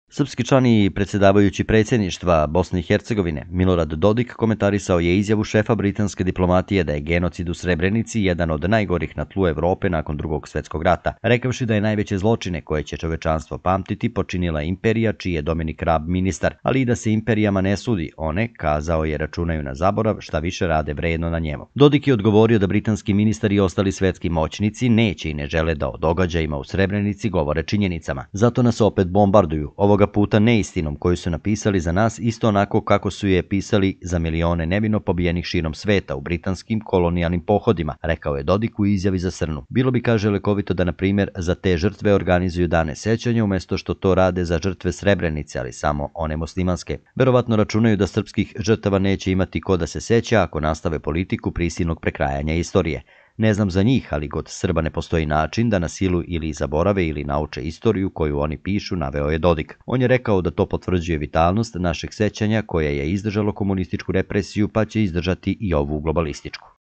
Srpski član i predsjedavajući predsjedništva Bosne i Hercegovine Milorad Dodik komentarisao je izjavu šefa britanske diplomatije da je genocid u Srebrenici jedan od najgorih na tlu Evrope nakon Drugog svjetskog rata, rekavši da je najveće zločine koje će čovečanstvo pamtiti počinila imperija čiji je Dominik Raab ministar, ali i da se imperijama ne sudi, one, kazao je, računaju na zaborav, šta više rade vredno na njemu. Dodik je odgovorio da britanski ministar i ostali svetski moćnici neće i ne žele da o događajima u Srebrenici govore činjenicama. Zato nas opet bombarduju, ovoga puta neistinom koju su napisali za nas isto onako kako su je pisali za milione nevino pobijenih širom sveta u britanskim kolonijalnim pohodima, rekao je Dodik u izjavi za Srnu. Bilo bi, kaže, lekovito da, na primjer, za te žrtve organizuju dane sećanja umjesto što to rade za žrtve Srebrenice, ali samo one muslimanske. Verovatno računaju da srpskih žrtava neće imati ko da se seća ako nastave politiku prisilnog prekrajanja istorije. Ne znam za njih, ali kod Srba ne postoji način da na silu ili zaborave ili nauče istoriju koju oni pišu, naveo je Dodik. On je rekao da to potvrđuje vitalnost našeg sećanja koje je izdržalo komunističku represiju pa će izdržati i ovu globalističku.